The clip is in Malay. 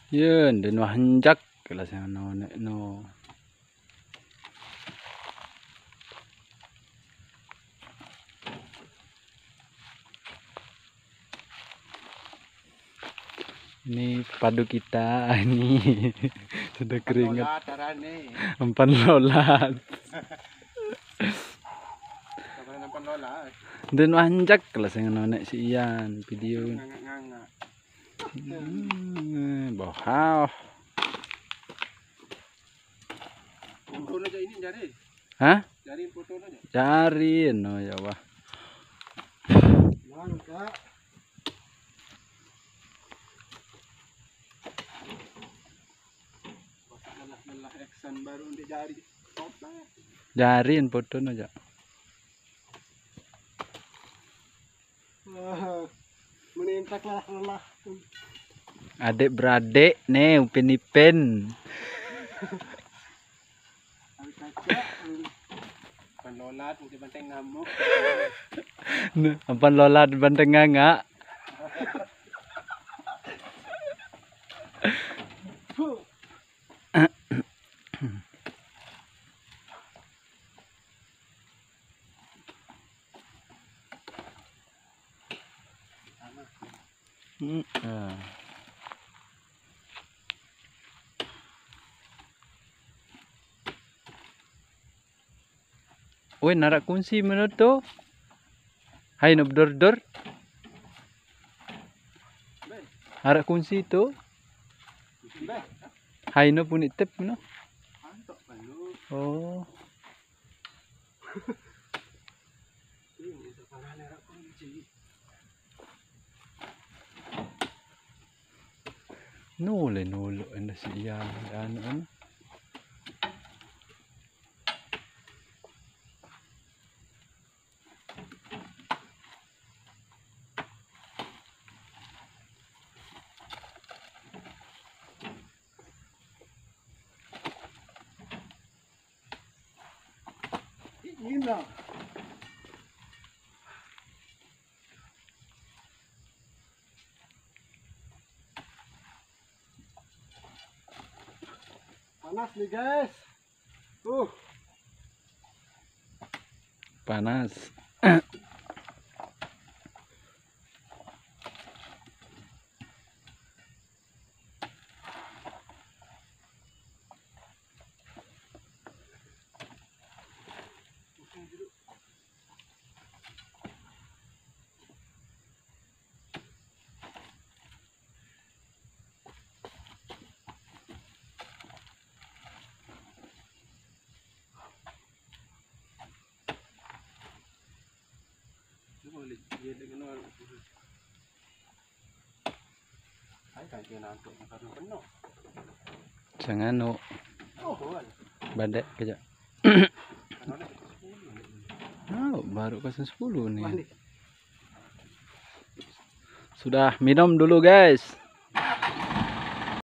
Yun, dun hanjak kelas yang no. Ini padu kita ini sudah keringat. Umpan lolat. Dan anjak kelas yang nonek si Ian video. Bohau. Foto aja ini jari. Hah? Jariin foto aja. Cariin no ya wah. Mangga. Lelah eksan baru untuk jari. Jariin foto aja. Menintaklah lelah. Adik beradik nih Upin Ipin. Umpan lolat di banteng ngamuk. Umpan lolat di banteng nganga. Woi narak kunci menurut tu. Hai no dor. Narak kunci tu. Hai no punit tip no. Oh. Nole anda si Ian anu. Ina. Panas nih guys. Panas. Jangan no. Badek kerja. Oh, baru pasang 10 nih. Sudah minum dulu guys.